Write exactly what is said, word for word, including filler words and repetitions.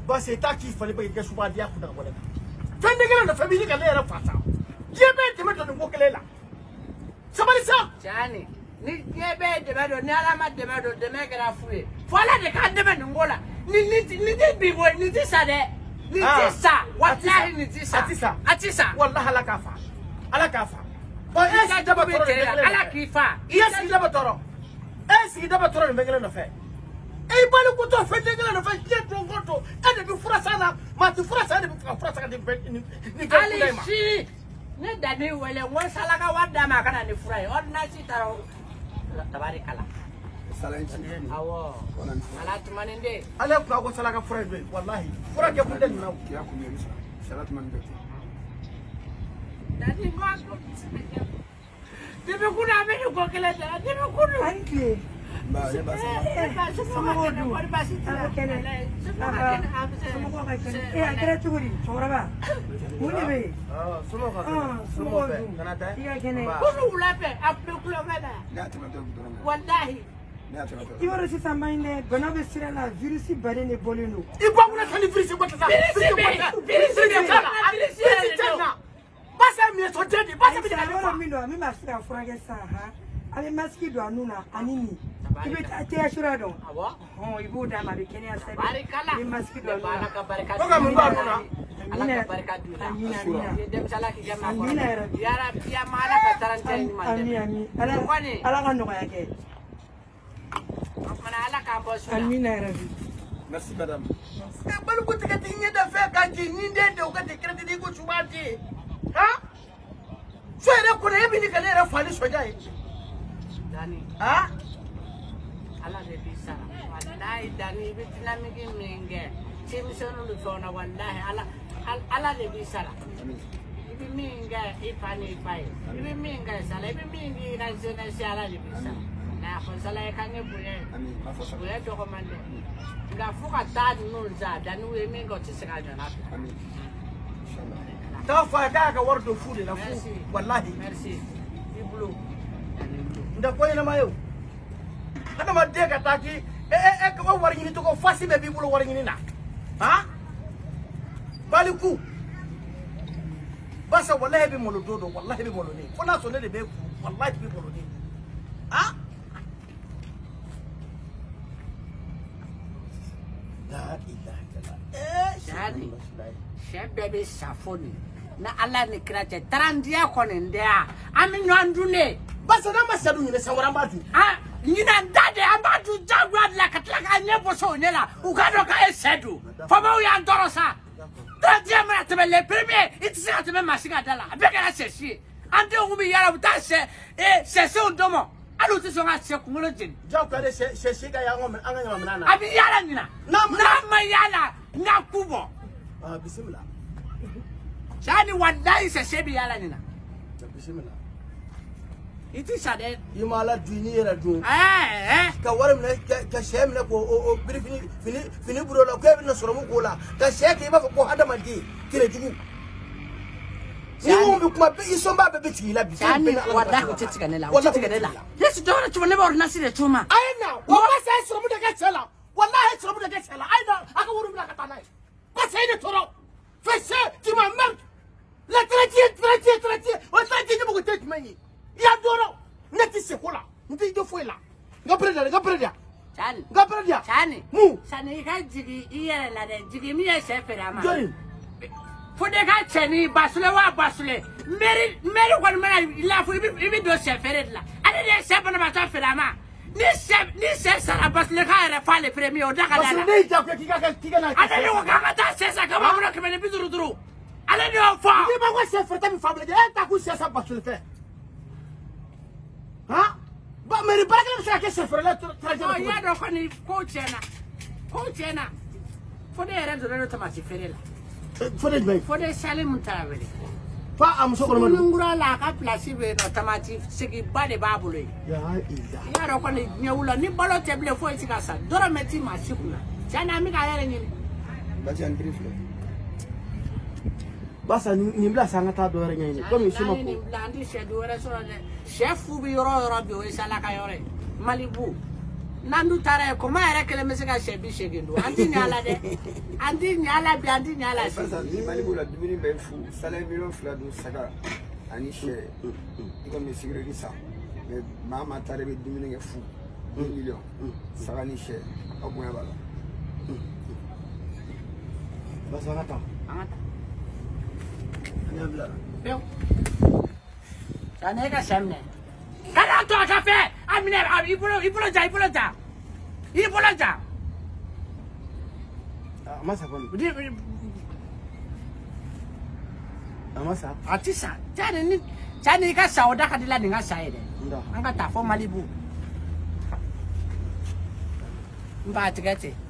Bas c'est ta qui fallait pas que souvent dia kuda wala. Fin de gele na famille ka lera fata. Yebe de meto ngo kele la. Sabali sa. Jani. Ni yebe de meto ni ala ma de meto de me kera fuye. Fola de ka de meto ngola. Ni ni ni di bi boy ni di sa de. Ni di sa. Wallahi ni di sa. Atisa. Atisa. Wallahi ala kafa. Ala kafa. Bo esi daba toro ala kifa. Esi daba toro. Esi daba toro ni bengele no fe. E bali ko to fe bengele no fe je to goto. E de bi fura sana, ma ti fura sana de bi fura sana de ni ni ka Ali si. Ne dani wele won sala ka wada ma kana ni fura. Odna si taro. Tabarikala. Salanti. Awo. Ala tumaninde. Ala ko ko sala ka fura be wallahi. Fura ke bunde na. Kiya ku mi salat man be. Dadi ngwa. Debe kuna me ko kele da. Debe kuna. Anki. Ba ya ba sa. Sama godu. Sama kene. Sama ko ka kene. Eh akira tuguri. Chora ba. Muni be. Ah, sumo ka. Ah, Sumo be. Kana ta? Iya kene. Kunu ulape apne kulo mena. Ya ta do do. Wallahi. Ya ta do. Iwara si samaine bana be sira la virus bare ne boleno. Ibo kuna tani virus ko ta. Virus be. Virus be kala. Virus be. Basa mi so dedi. Basa mi Sira dedi. wala mi do mi ma sira furage sa ha. Ale maski do anuna anini. Ibe ta te ashura do. Awo. Oh ibu da ma be kene asabi. Barikala. Mi maski do anuna. Baraka baraka. Ko ga mun ba nuna. Ala baraka dula. Amina amina. Dem sala ki jama ko. Amina ya rabbi. Ya rabbi ya mala ka tarante ni mande. Ami ami. Ala ala kan no ya ke. Mana ala ka bosu. Amina ya rabbi. Merci madame. E bali ko tigati ni da fe ka ji ni de de ko te kredi di ko subati. Ha? So ere ko ne bi ni ka ne ra fali soja yi. Dani. Ha? Ala de bisa. Wallahi dani bitina migi minge. Chimsono lu sona wallahi ala ala de bisa. Ibi minge ipani pai. Ibi minge sala ibi mingi na zena sala de bisa. Na ko sala e kange bule. Amin. Ma fa sa. Bule to komande. Nga fuka ta no za dani we mingo tsika jona. Amin. Inshallah. Ta fa ka ka wardo fude na fu wallahi. Merci. Iblu. Nda ko ina ma yau. Kada ma de ka taki e e e ko war ni to ko fasi be bi bulo war ni na. Ha? Bali ku. Basa wallahi bi molo dodo wallahi bi molo ni. Fona so ne de be ku wallahi bi molo ni. Ha? La ilaha illallah. Eh, Jadi, shebe be safoni. Na ala ni krate tarandia konendea. Ami nyandune. basa na masadu ni sawara mbatu. Ah, nyina ndade ambatu jagwa la katlaka nyebo so nyela. Ukado ka esedu. Fama uya ndorosa. Tadia mra tebe le premier, itisa tebe masiga dala. Abeka na seshi. Ande umi yara butase eh sese undomo. Alu tiso nga se kumulo jin. Jauka de se se shiga ya ngom anga nyama nana. Abi yala nyina. Na ma yala na kubo. Ah bismillah. Shani wallahi sese bi yala nyina. Bismillah. Iti sade. Imala duni era dun. Eh eh. Ka waram ne ka shem ne ko o biri fini fini fini buro la ko bi na soro mu ko la. Ka sheke ba ko adama di kire jugu. Ni mo bi kuma bi so ba be ti la bi. Shani wallahi ko titika ne la. Titika ne la. Yesu dora chuma ne ba orna sire chuma. Aina, wa ba sai soro mu da ka tsela. Wallahi soro mu da ka tsela. Aina aka wuru mu da ka tanai. Ba sai ne toro. Fese ti ma mer. La tratie tratie tratie. O tratie ni mo ko tek mani. Ya doro neti sekola nti do foila ngabreda ngabreda Shani ngabreda Shani mu Shani ka jigi iyere la de jigi mi ye shefera ma jori fode ka cheni basule wa basule meri meri ko mena la fu ibi ibi do shefere la ale de shefera ma ta fera ma ni chef ni chef sara basule ka re fa le premier o daga dala basule ta ko kika ka kika na ale ni ko ka ta sesa ka ba mo ko mena bizuru duru ale ni o fa ni ba ko chef ta mi family e ta ku chef basule fe ha ba meri baraka sa ke chef la traje o ya do ko ni ko chena ko chena fode re do re to ma ci fere la fode be fode salim tawele fa am so ko mo ngura la ka place be no tamati sigi bade babule ya iza ya ro ko ni nyawula ni balo teble fo ci kasa doro meti ma sikuna jana mi ka yare ni ba ci an grifle basa ni mbla sanga ta do re nyini ko mi suma ni ko blandi she do re so de chef bi yoro yoro bi o sala ka yore malibu Nandu tara ko ma yɛrɛ kelen bɛ se ka sɛ bi seegin don an ti ɲa la dɛ an ti ɲa la bi an ti ɲa la Parce que Mali b'o la dumuni bɛ fu salaire miliyɔn fila don saga ani sɛ i kɔni bɛ sigirɛti san mais maa maa taara i bɛ dumuni kɛ fu un miliyɔn saga ni sɛ a bonya b'a la. Basi an ka taa. An ka taa. An y'a bila. Pewu. Sanni e ka sɛ minɛ. Kana to a ka fɛ a minɛ i bolo i bolo ja i bolo ja i bolo ja. A ma sa kɔni. A ma sa. A ti sa cani ni cani i ka sa o da ka di la nin ka sa ye dɛ. An ka taa fɔ Malibu. N b'a tigɛ ten.